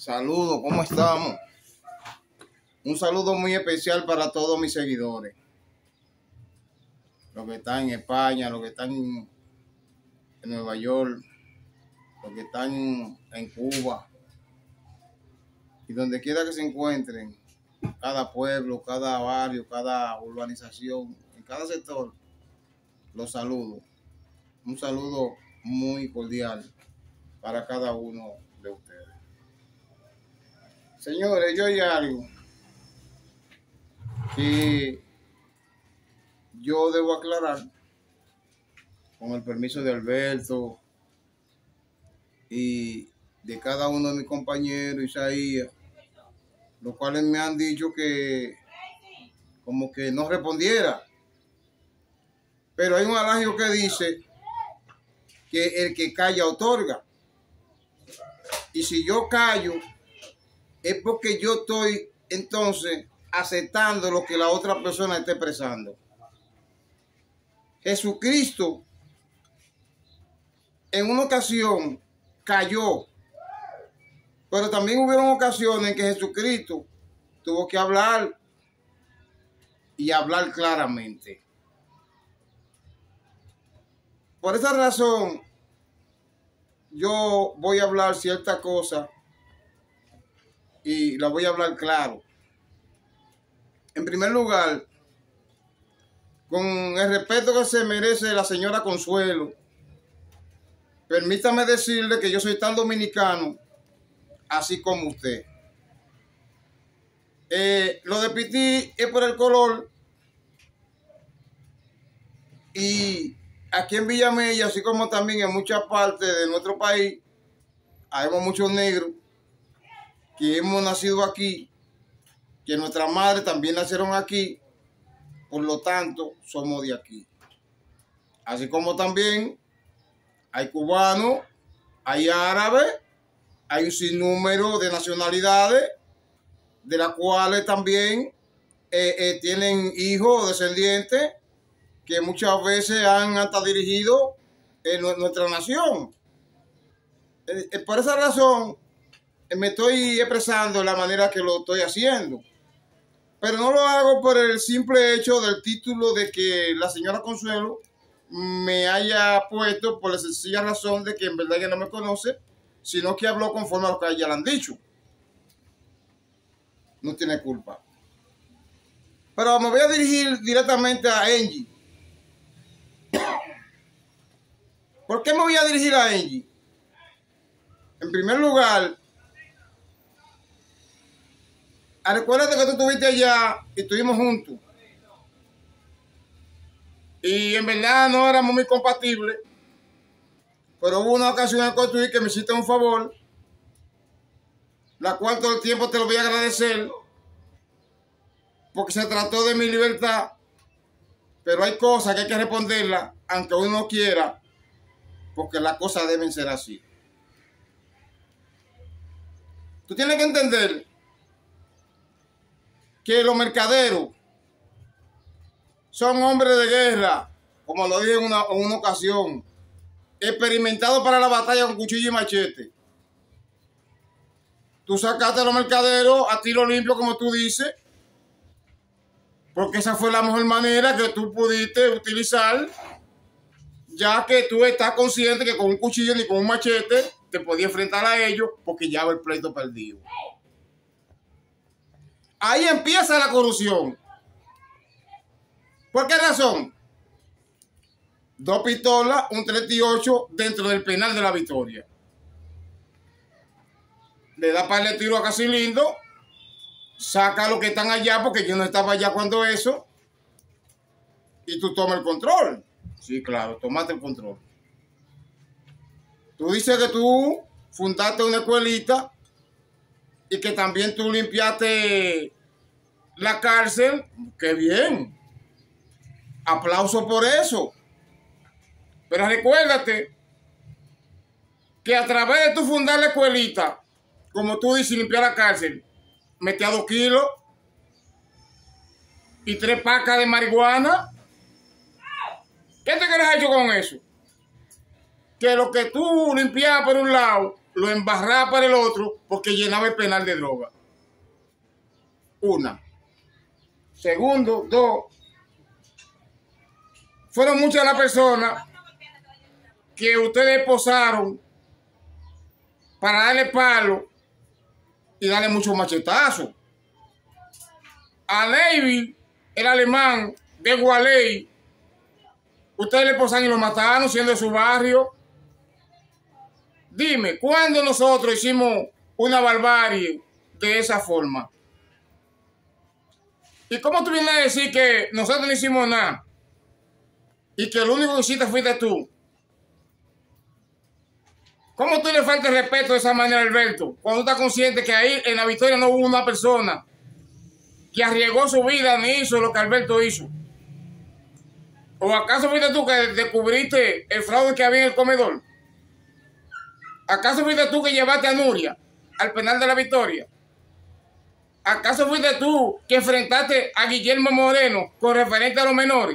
Saludos, ¿cómo estamos? Un saludo muy especial para todos mis seguidores. Los que están en España, los que están en Nueva York, los que están en Cuba. Y donde quiera que se encuentren, cada pueblo, cada barrio, cada urbanización, en cada sector, los saludo. Un saludo muy cordial para cada uno de ustedes. Señores, yo hay algo que yo debo aclarar, con el permiso de Alberto y de cada uno de mis compañeros, Isaías, los cuales me han dicho que como que no respondiera. Pero hay un adagio que dice que el que calla otorga. Y si yo callo, es porque yo estoy entonces aceptando lo que la otra persona está expresando. Jesucristo en una ocasión cayó, pero también hubieron ocasiones en que Jesucristo tuvo que hablar y hablar claramente. Por esa razón, yo voy a hablar cierta cosa y la voy a hablar claro. En primer lugar, con el respeto que se merece la señora Consuelo, permítame decirle que yo soy tan dominicano, así como usted. Lo de Pití es por el color. Y aquí en Villamella, así como también en muchas partes de nuestro país, hay muchos negros que hemos nacido aquí, que nuestras madres también nacieron aquí, por lo tanto, somos de aquí. Así como también hay cubanos, hay árabes, hay un sinnúmero de nacionalidades, de las cuales también tienen hijos o descendientes que muchas veces han hasta dirigido nuestra nación. Por esa razón me estoy expresando de la manera que lo estoy haciendo. Pero no lo hago por el simple hecho del título de que la señora Consuelo me haya puesto, por la sencilla razón de que en verdad ella no me conoce, sino que habló conforme a lo que a ella le han dicho. No tiene culpa. Pero me voy a dirigir directamente a Angie. ¿Por qué me voy a dirigir a Angie? En primer lugar, recuérdate que tú estuviste allá y estuvimos juntos. Y en verdad no éramos muy compatibles. Pero hubo una ocasión en construir que me hiciste un favor, la cual todo el tiempo te lo voy a agradecer, porque se trató de mi libertad. Pero hay cosas que hay que responderlas, aunque uno no quiera, porque las cosas deben ser así. Tú tienes que entender que los mercaderos son hombres de guerra, como lo dije en una ocasión, experimentados para la batalla con cuchillo y machete. Tú sacaste a los mercaderos a tiro limpio, como tú dices, porque esa fue la mejor manera que tú pudiste utilizar, ya que tú estás consciente que con un cuchillo ni con un machete te podías enfrentar a ellos, porque ya va el pleito perdido. Ahí empieza la corrupción. ¿Por qué razón? 2 pistolas, un 38 dentro del penal de La Victoria. Le da par de tiro a Casi Lindo, saca a los que están allá, porque yo no estaba allá cuando eso, y tú tomas el control. Sí, claro, tomaste el control. Tú dices que tú fundaste una escuelita y que también tú limpiaste la cárcel. ¡Qué bien! Aplauso por eso. Pero recuérdate que a través de tu fundar la escuelita, como tú dices, limpiar la cárcel, metí a 2 kilos y 3 pacas de marihuana. ¿Qué te crees hecho con eso? Que lo que tú limpiabas por un lado, lo embarraba para el otro porque llenaba el penal de droga. Una. Segundo, dos. Fueron muchas las personas que ustedes posaron para darle palo y darle muchos machetazos. A David, el alemán de Gualey, ustedes le posaron y lo mataron siendo de su barrio. Dime, ¿cuándo nosotros hicimos una barbarie de esa forma? ¿Y cómo tú vienes a decir que nosotros no hicimos nada? Y que lo único que hiciste fuiste tú. ¿Cómo tú le faltas respeto de esa manera, Alberto? Cuando tú estás consciente que ahí en la Victoria no hubo una persona que arriesgó su vida ni hizo lo que Alberto hizo. ¿O acaso fuiste tú que descubriste el fraude que había en el comedor? ¿Acaso fuiste tú que llevaste a Nuria al penal de la Victoria? ¿Acaso fuiste tú que enfrentaste a Guillermo Moreno con referente a los menores?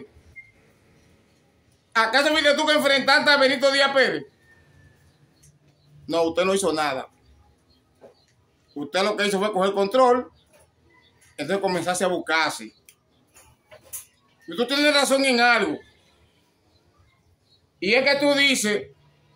¿Acaso fuiste tú que enfrentaste a Benito Díaz Pérez? No, usted no hizo nada. Usted lo que hizo fue coger control, entonces comenzarse a buscarse. Y tú tienes razón en algo. Y es que tú dices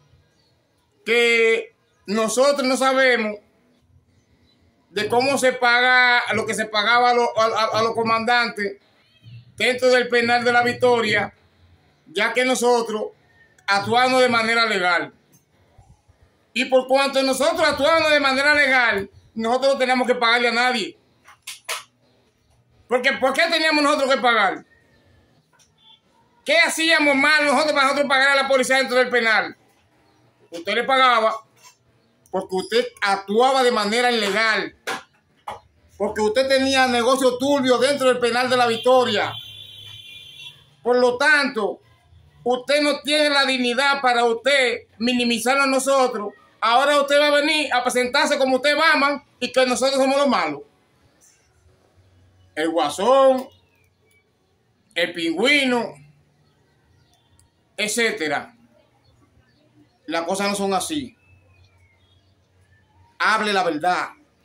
que nosotros no sabemos de cómo se paga lo que se pagaba a los comandantes dentro del penal de la Victoria, ya que nosotros actuamos de manera legal. Y por cuanto nosotros actuamos de manera legal, nosotros no teníamos que pagarle a nadie. Porque ¿por qué teníamos nosotros que pagar? ¿Qué hacíamos mal nosotros para nosotros pagar a la policía dentro del penal? Usted le pagaba porque usted actuaba de manera ilegal. Porque usted tenía negocio turbio dentro del penal de la Victoria. Por lo tanto, usted no tiene la dignidad para usted minimizarlo a nosotros. Ahora usted va a venir a presentarse como usted Batman y que nosotros somos los malos. El Guasón, el Pingüino, etcétera. Las cosas no son así. Hable la verdad.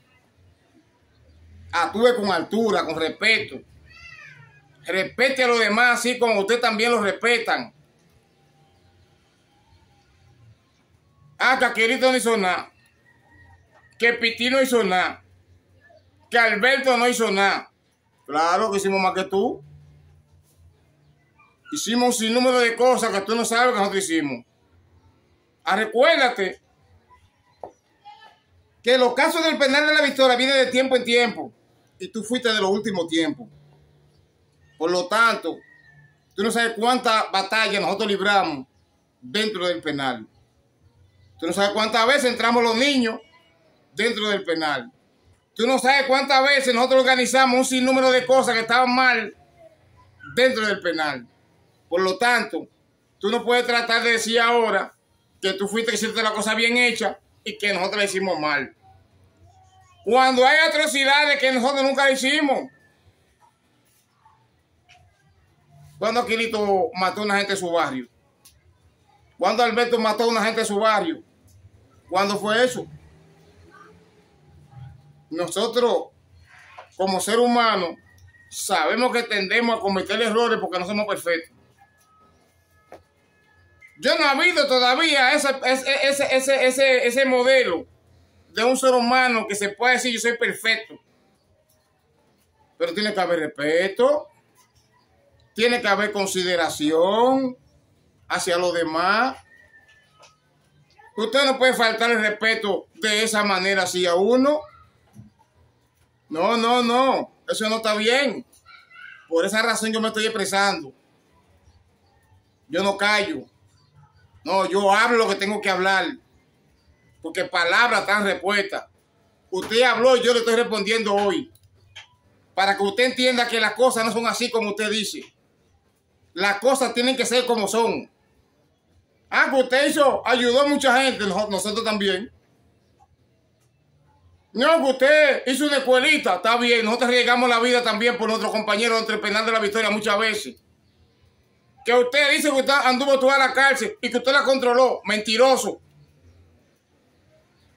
Actúe con altura, con respeto. Respete a los demás así como usted también los respetan. Que Aquelito no hizo nada. Que Piti no hizo nada. Que Alberto no hizo nada. Claro que hicimos más que tú. Hicimos un sinnúmero de cosas que tú no sabes que nosotros hicimos. Recuérdate que los casos del penal de la Victoria vienen de tiempo en tiempo. Y tú fuiste de los últimos tiempos. Por lo tanto, tú no sabes cuántas batallas nosotros libramos dentro del penal. Tú no sabes cuántas veces entramos los niños dentro del penal. Tú no sabes cuántas veces nosotros organizamos un sinnúmero de cosas que estaban mal dentro del penal. Por lo tanto, tú no puedes tratar de decir ahora que tú fuiste que hiciste la cosa bien hecha y que nosotros la hicimos mal. Cuando hay atrocidades que nosotros nunca la hicimos. Cuando Aquilito mató a una gente de su barrio. Cuando Alberto mató a una gente de su barrio. ¿Cuándo fue eso? Nosotros, como ser humano, sabemos que tendemos a cometer errores porque no somos perfectos. Yo no he habido todavía ese modelo de un ser humano que se pueda decir yo soy perfecto. Pero tiene que haber respeto, tiene que haber consideración hacia los demás. Usted no puede faltar el respeto de esa manera hacia uno. No, eso no está bien. Por esa razón yo me estoy expresando. Yo no callo. No, yo hablo lo que tengo que hablar. Porque palabras están respuestas. Usted habló y yo le estoy respondiendo hoy. Para que usted entienda que las cosas no son así como usted dice. Las cosas tienen que ser como son. Que usted ayudó a mucha gente, nosotros también. No, que usted hizo una escuelita, está bien. Nosotros arriesgamos la vida también por nuestros compañeros entre el penal de la Victoria muchas veces. Que usted dice que usted anduvo toda la cárcel y que usted la controló. Mentiroso.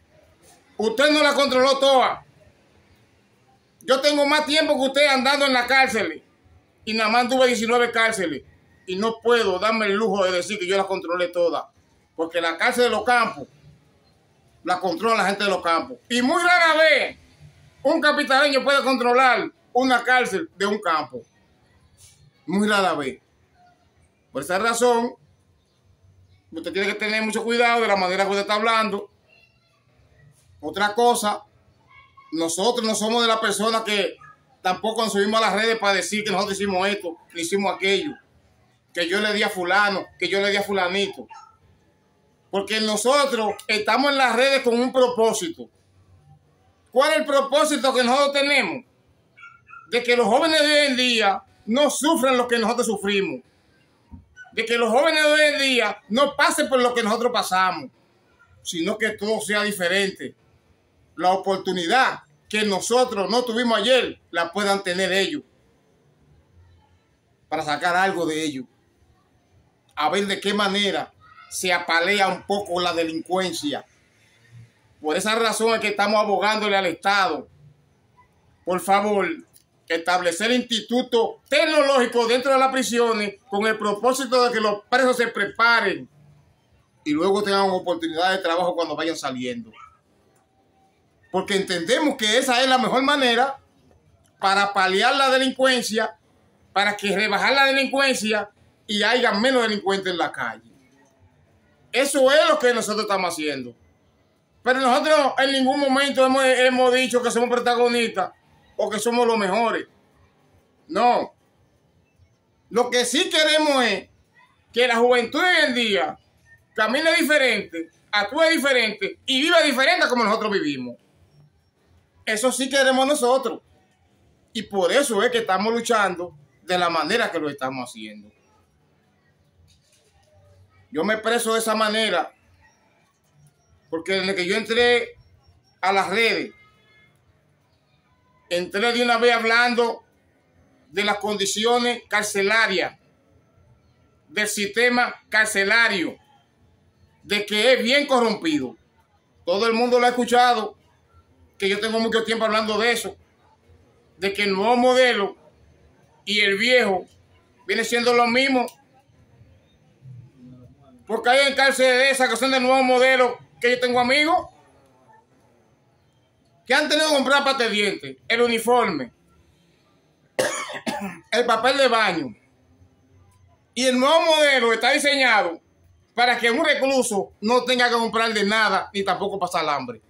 Usted no la controló toda. Yo tengo más tiempo que usted andando en la cárcel. Y nada más tuve 19 cárceles. Y no puedo darme el lujo de decir que yo la controlé toda. Porque la cárcel de los campos la controla la gente de los campos. Y muy rara vez un capitaleño puede controlar una cárcel de un campo. Muy rara vez. Por esa razón, usted tiene que tener mucho cuidado de la manera que usted está hablando. Otra cosa, nosotros no somos de las personas que tampoco nos subimos a las redes para decir que nosotros hicimos esto, que hicimos aquello, que yo le di a fulano, que yo le di a fulanito. Porque nosotros estamos en las redes con un propósito. ¿Cuál es el propósito que nosotros tenemos? De que los jóvenes de hoy en día no sufran lo que nosotros sufrimos. De que los jóvenes de hoy en día no pasen por lo que nosotros pasamos, sino que todo sea diferente. La oportunidad que nosotros no tuvimos ayer la puedan tener ellos para sacar algo de ellos. A ver de qué manera se apalea un poco la delincuencia. Por esa razón es que estamos abogándole al Estado. Por favor, establecer institutos tecnológicos dentro de las prisiones con el propósito de que los presos se preparen y luego tengan oportunidad de trabajo cuando vayan saliendo. Porque entendemos que esa es la mejor manera para paliar la delincuencia, para que rebajar la delincuencia y haya menos delincuentes en la calle. Eso es lo que nosotros estamos haciendo. Pero nosotros en ningún momento hemos dicho que somos protagonistas o que somos los mejores. No. Lo que sí queremos es que la juventud hoy en día camine diferente, actúe diferente y viva diferente como nosotros vivimos. Eso sí queremos nosotros. Y por eso es que estamos luchando de la manera que lo estamos haciendo. Yo me expreso de esa manera porque desde que yo entré a las redes, entré de una vez hablando de las condiciones carcelarias, del sistema carcelario, de que es bien corrompido. Todo el mundo lo ha escuchado, que yo tengo mucho tiempo hablando de eso, de que el nuevo modelo y el viejo viene siendo lo mismo. Porque hay en cárceles de esas que son del nuevo modelo, que yo tengo amigos que han tenido que comprar pasta de dientes, el uniforme, el papel de baño. Y el nuevo modelo está diseñado para que un recluso no tenga que comprar de nada ni tampoco pasar hambre.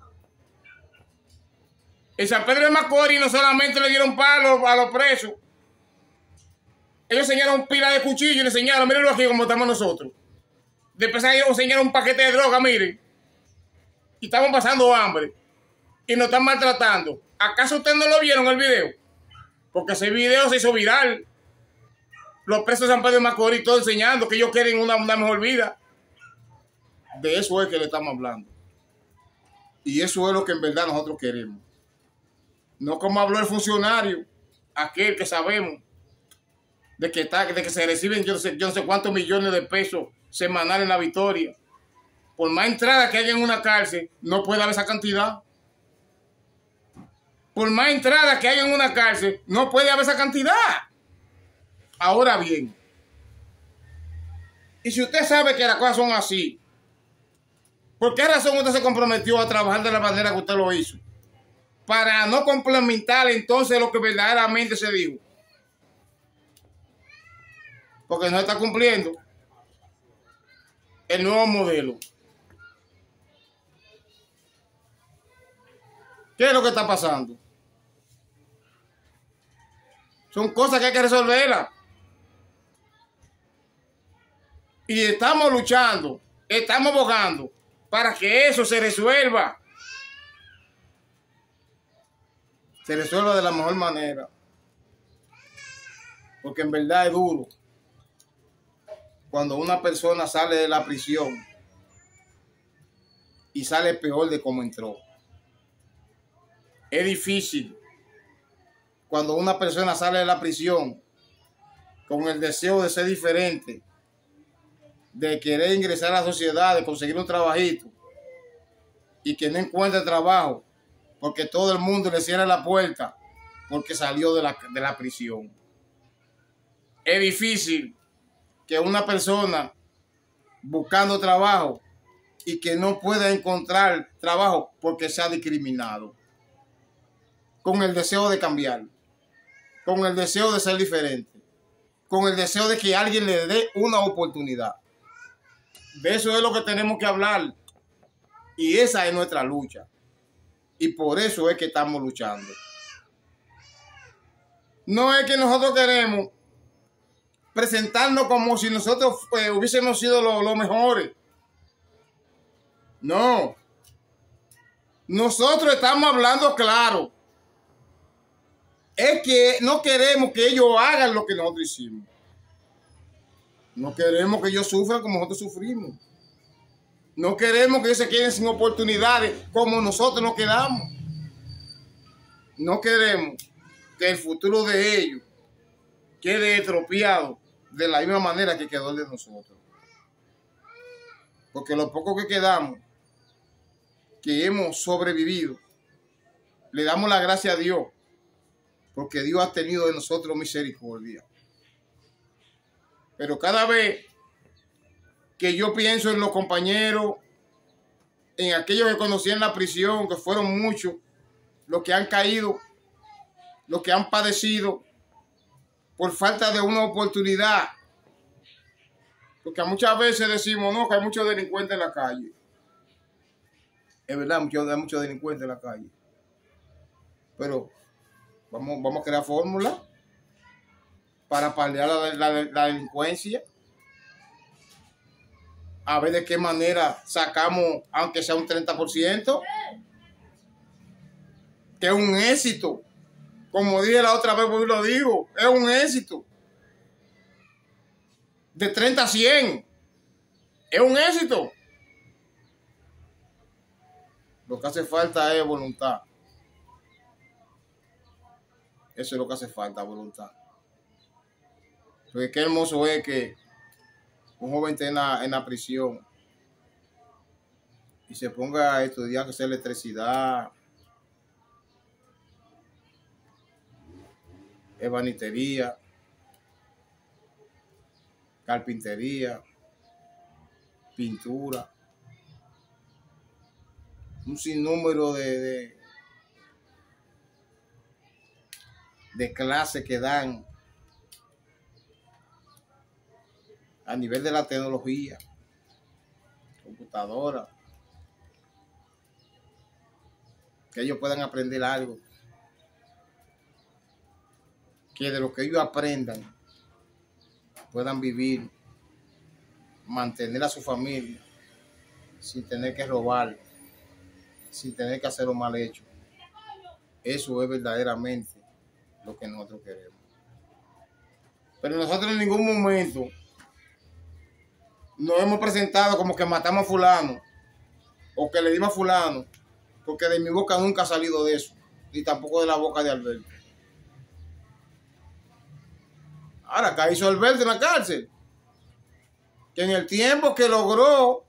En San Pedro de Macorís no solamente le dieron palos a los presos, ellos enseñaron pila de cuchillos y le enseñaron, mírenlo aquí como estamos nosotros. Después ellos enseñaron un paquete de droga, miren. Y estamos pasando hambre. Y nos están maltratando. ¿Acaso ustedes no lo vieron el video? Porque ese video se hizo viral. Los presos de San Pedro de Macorís todos enseñando que ellos quieren una mejor vida. De eso es que le estamos hablando. Y eso es lo que en verdad nosotros queremos. No como habló el funcionario, aquel que sabemos, de que se reciben yo no sé cuántos millones de pesos semanales en La Victoria. Por más entrada que haya en una cárcel, no puede haber esa cantidad. Por más entrada que haya en una cárcel, no puede haber esa cantidad. Ahora bien, y si usted sabe que las cosas son así, ¿por qué razón usted se comprometió a trabajar de la manera que usted lo hizo? Para no complementar entonces lo que verdaderamente se dijo. Porque no está cumpliendo el nuevo modelo. ¿Qué es lo que está pasando? Son cosas que hay que resolverlas. Y estamos luchando, estamos abogando para que eso se resuelva. Se resuelva de la mejor manera. Porque en verdad es duro cuando una persona sale de la prisión y sale peor de como entró. Es difícil cuando una persona sale de la prisión con el deseo de ser diferente, de querer ingresar a la sociedad, de conseguir un trabajito, y que no encuentre trabajo porque todo el mundo le cierra la puerta porque salió de la prisión. Es difícil que una persona buscando trabajo y que no pueda encontrar trabajo porque se ha discriminado, con el deseo de cambiar, con el deseo de ser diferente, con el deseo de que alguien le dé una oportunidad. De eso es lo que tenemos que hablar y esa es nuestra lucha y por eso es que estamos luchando. No es que nosotros queremos presentarnos como si nosotros hubiésemos sido los mejores. No. Nosotros estamos hablando claro. Es que no queremos que ellos hagan lo que nosotros hicimos. No queremos que ellos sufran como nosotros sufrimos. No queremos que ellos se queden sin oportunidades como nosotros nos quedamos. No queremos que el futuro de ellos quede estropeado de la misma manera que quedó el de nosotros. Porque lo poco que quedamos, que hemos sobrevivido, le damos la gracia a Dios, porque Dios ha tenido de nosotros misericordia. Pero cada vez que yo pienso en los compañeros, en aquellos que conocí en la prisión, que fueron muchos, los que han caído, los que han padecido por falta de una oportunidad. Porque muchas veces decimos, no, que hay muchos delincuentes en la calle. Es verdad, hay muchos delincuentes en la calle. Pero vamos a crear fórmulas para paliar la delincuencia. A ver de qué manera sacamos, aunque sea un 30%, que es un éxito. Como dije la otra vez, pues lo digo, es un éxito. De 30 a 100. Es un éxito. Lo que hace falta es voluntad. Eso es lo que hace falta, voluntad. Porque qué hermoso es que un joven esté en la prisión y se ponga a estudiar que sea electricidad, ebanitería, carpintería, pintura, un sinnúmero de clases que dan a nivel de la tecnología, computadora, que ellos puedan aprender algo, que de lo que ellos aprendan puedan vivir, mantener a su familia sin tener que robar, sin tener que hacer lo mal hecho. Eso es verdaderamente lo que nosotros queremos. Pero nosotros en ningún momento nos hemos presentado como que matamos a fulano o que le dimos a fulano, porque de mi boca nunca ha salido de eso, ni tampoco de la boca de Alberto. Ahora, ¿qué hizo Alberto en la cárcel? Que en el tiempo que logró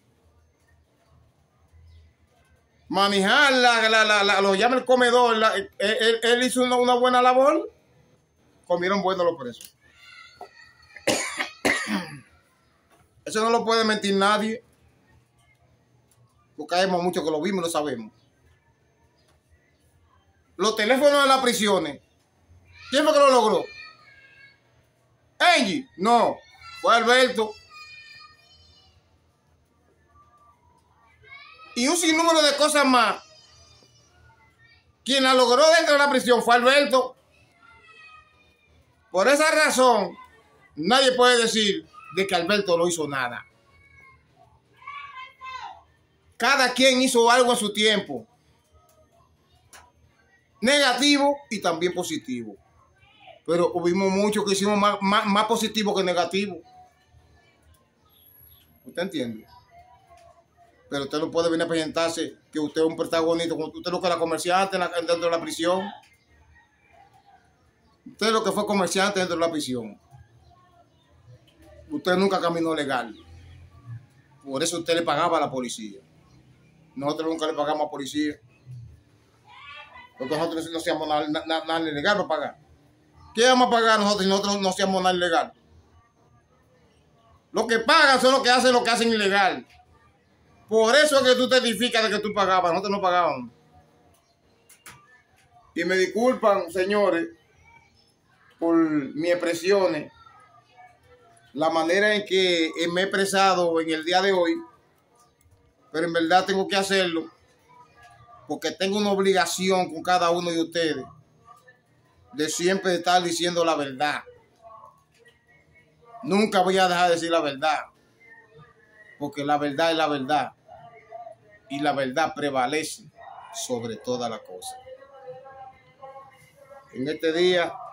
manejar lo llama el comedor, él hizo una buena labor. Comieron bueno los presos. Eso no lo puede mentir nadie, porque hay muchos que lo vimos y lo sabemos. Los teléfonos de las prisiones, ¿quién fue que lo logró? Angie, no, fue Alberto. Y un sinnúmero de cosas más. Quien la logró dentro de la prisión fue Alberto. Por esa razón, nadie puede decir de que Alberto no hizo nada. Cada quien hizo algo en su tiempo. Negativo y también positivo. Pero hubimos muchos que hicimos más positivo que negativo. ¿Usted entiende? Pero usted no puede venir a presentarse que usted es un protagonista, como usted lo que era comerciante dentro de la prisión. Usted es lo que fue comerciante dentro de la prisión. Usted nunca caminó legal. Por eso usted le pagaba a la policía. nosotros nunca le pagamos a policía. Porque nosotros no hacíamos nada ilegal para pagar. ¿Qué vamos a pagar nosotros si nosotros no hacíamos nada ilegal? Los que pagan son los que hacen ilegal. Por eso es que tú te edificas de que tú pagabas. Nosotros no pagábamos. Y me disculpan, señores, por mis expresiones, la manera en que me he expresado en el día de hoy, pero en verdad tengo que hacerlo porque tengo una obligación con cada uno de ustedes de siempre estar diciendo la verdad. Nunca voy a dejar de decir la verdad, porque la verdad es la verdad y la verdad prevalece sobre todas las cosas. En este día